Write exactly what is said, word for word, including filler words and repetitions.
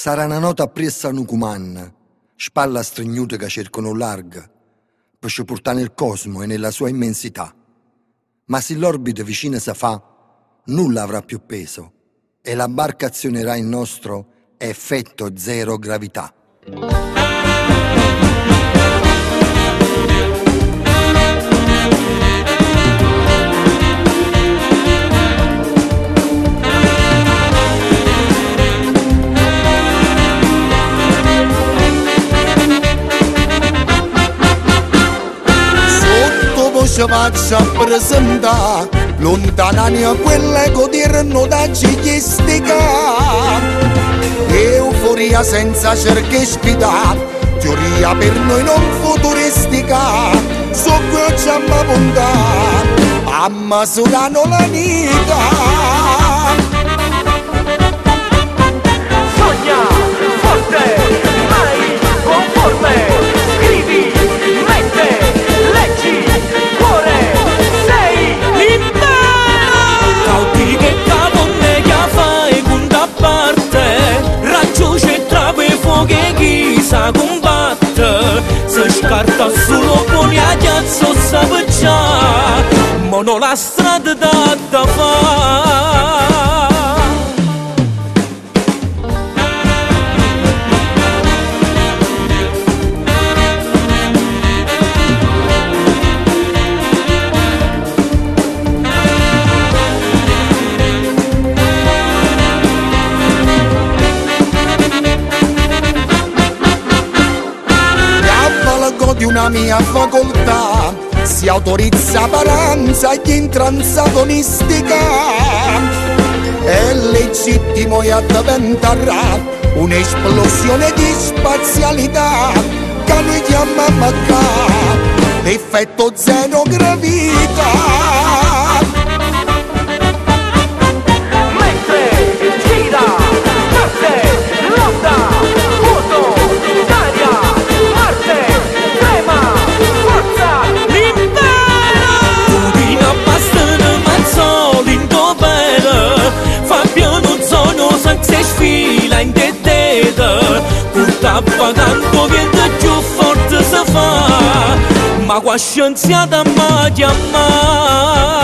Sarà una nota appressa a Nucuman, spalla stregnuta che cercano larga, per ci portare nel cosmo e nella sua immensità. Ma se l'orbita vicina si fa, nulla avrà più peso e la barca azionerà il nostro effetto zero gravità. Ci faccia presentare lontanani quelle che diranno da cigliistica, euforia senza cercheschità, teoria per noi non futuristica, su cui ci amma puntare a misurano la vita. Sogna forte, mai conforme, scrivi, mette, leggi, cuore, sei libero. Cauti che cavonne che fai con da parte, raggiunge trave fuochi chi sa combatte, se scarta solo con gli aghiazzo sapeggia, ma non la strada da da fa. Di una mia facoltà si autorizza paranza e intransagonistica, è legittimo e diventerà un'esplosione di spazialità che noi chiamiamo l'effetto zero gravità. Se sfila in dedeta, tutta pagando viento più forte si fa, ma qua scienziata mi chiama.